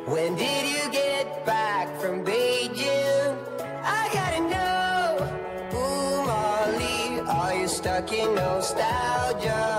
When did you get back from Beijing? I gotta know. Ooh, Molly, are you stuck in nostalgia?